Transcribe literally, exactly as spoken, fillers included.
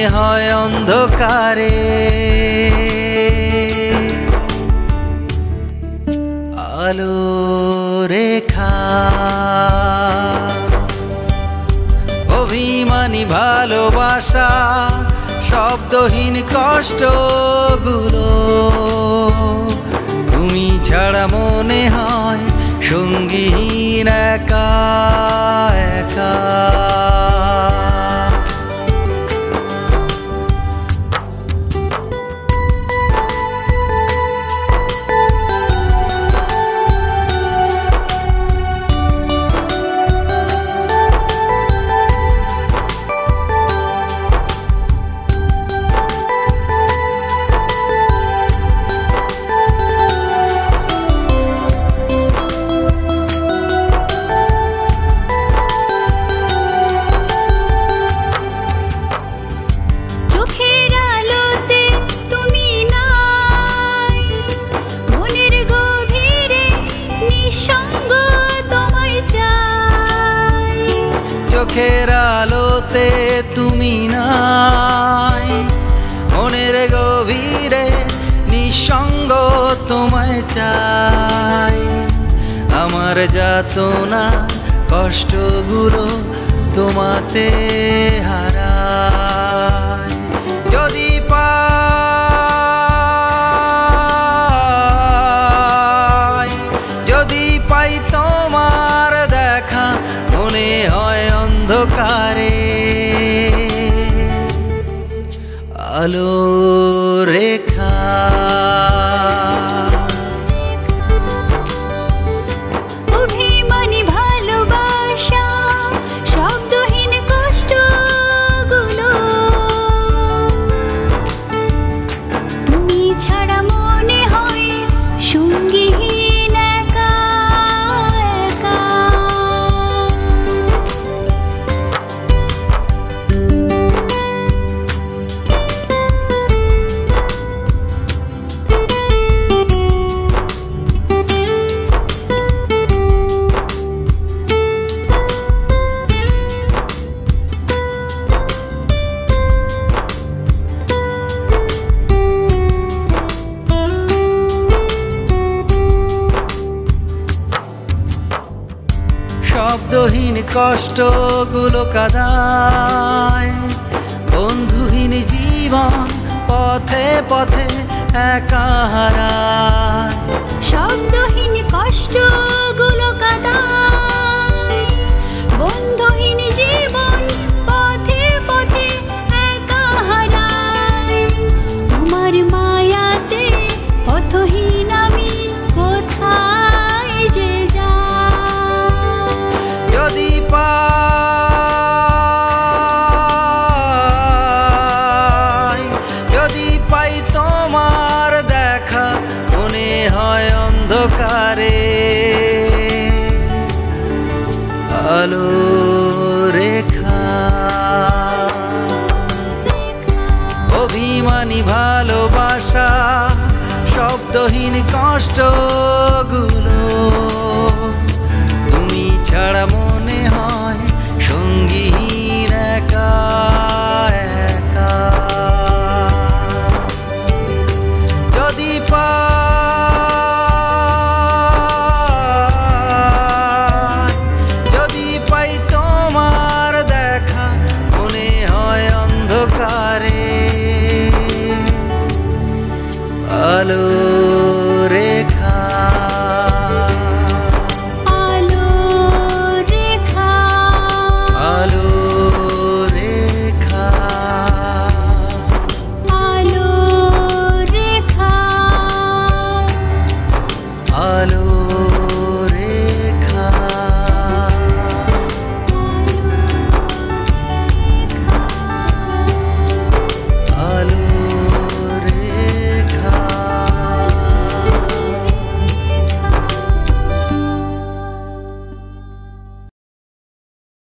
হয় অন্ধকারে। আলো রেখা অভিমানী ভালোবাসা শব্দহীন কষ্টগুলো তুমি ছাড়া মনে হয় সঙ্গীহীন একা একা। চোখের আলোতে তুমি নাই, মনের গভীরে নিঃসঙ্গ তোমায় চাই। আমার যাতনা কষ্টগুলো তোমাতে হারায়। যদি পাই যদি পাই তোমার দেখা মনে হয় অন্ধকারে। আলো রেখা অভিমানী ভালোবাসা শব্দহীন কষ্টগুলো তুমি ছাড়া মনে হয় সঙ্গীহীন একা একা। শব্দহীন কষ্টগুলো কাদায়, বন্ধুহীন জীবন পথে পথে একা হারায়। শব্দহীন কষ্টগুলো কাদায়, বন্ধুহীন জীবন পথে পথে একা হারায়। তোমার মায়াতে পথহীন আমি কোথায় যে যাই। যদি পাই যদি পাই তোমার দেখা মনে হয় অন্ধকারে। আলো রেখা অভিমানী ভালোবাসা শব্দহীন কষ্টগুলো তুমি ছাড়া মনে হয় সঙ্গীহীন একা একা। যদি পাই যদি পাই তোমার দেখা মনে হয় অন্ধকারে। আলো